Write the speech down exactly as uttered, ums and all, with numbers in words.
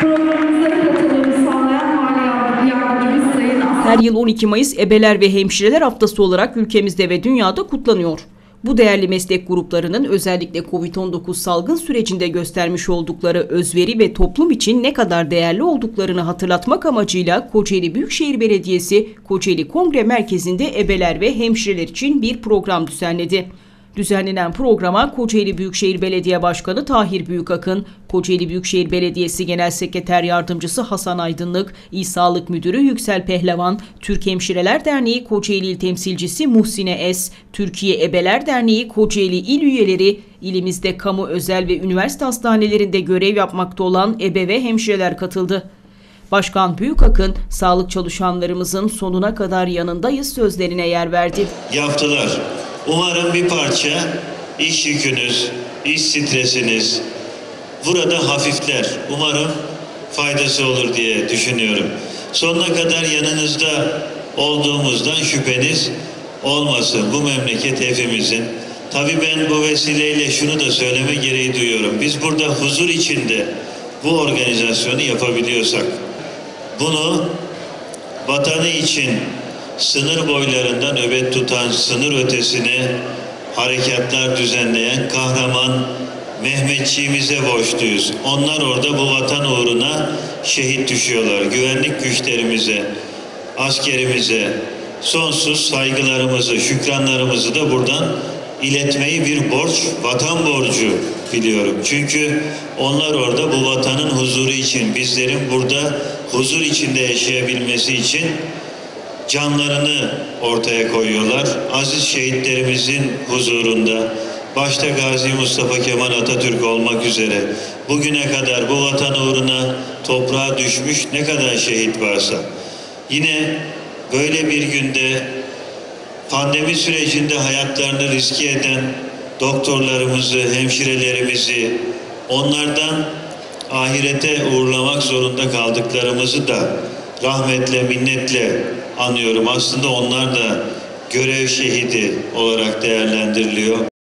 Programımıza katılımı sağlayan mali yardımcımız Sayın Aslan. Her yıl on iki Mayıs Ebeler ve Hemşireler Haftası olarak ülkemizde ve dünyada kutlanıyor. Bu değerli meslek gruplarının özellikle kovid on dokuz salgın sürecinde göstermiş oldukları özveri ve toplum için ne kadar değerli olduklarını hatırlatmak amacıyla Kocaeli Büyükşehir Belediyesi Kocaeli Kongre Merkezi'nde ebeler ve hemşireler için bir program düzenledi. Düzenlenen programa Kocaeli Büyükşehir Belediye Başkanı Tahir Büyükakın, Kocaeli Büyükşehir Belediyesi Genel Sekreter Yardımcısı Hasan Aydınlık, İl Sağlık Müdürü Yüksel Pehlevan, Türk Hemşireler Derneği Kocaeli İl Temsilcisi Muhsine Es, Türkiye Ebeler Derneği Kocaeli İl üyeleri, ilimizde kamu, özel ve üniversite hastanelerinde görev yapmakta olan ebe ve hemşireler katıldı. Başkan Büyükakın, sağlık çalışanlarımızın sonuna kadar yanındayız sözlerine yer verdi. Yaptılar. Umarım bir parça iş yükünüz, iş stresiniz burada hafifler. Umarım faydası olur diye düşünüyorum. Sonuna kadar yanınızda olduğumuzdan şüpheniz olmasın. Bu memleket hepimizin. Tabii ben bu vesileyle şunu da söyleme gereği duyuyorum. Biz burada huzur içinde bu organizasyonu yapabiliyorsak, bunu vatanı için sınır boylarında nöbet tutan, sınır ötesine harekatlar düzenleyen kahraman Mehmetçiğimize borçluyuz. Onlar orada bu vatan uğruna şehit düşüyorlar. Güvenlik güçlerimize, askerimize sonsuz saygılarımızı, şükranlarımızı da buradan iletmeyi bir borç, vatan borcu biliyorum. Çünkü onlar orada bu vatanın huzuru için, bizlerin burada huzur içinde yaşayabilmesi için canlarını ortaya koyuyorlar. Aziz şehitlerimizin huzurunda, başta Gazi Mustafa Kemal Atatürk olmak üzere bugüne kadar bu vatan uğruna toprağa düşmüş ne kadar şehit varsa, yine böyle bir günde pandemi sürecinde hayatlarını riske eden doktorlarımızı, hemşirelerimizi, onlardan ahirete uğurlamak zorunda kaldıklarımızı da rahmetle, minnetle anıyorum. Aslında onlar da görev şehidi olarak değerlendiriliyor.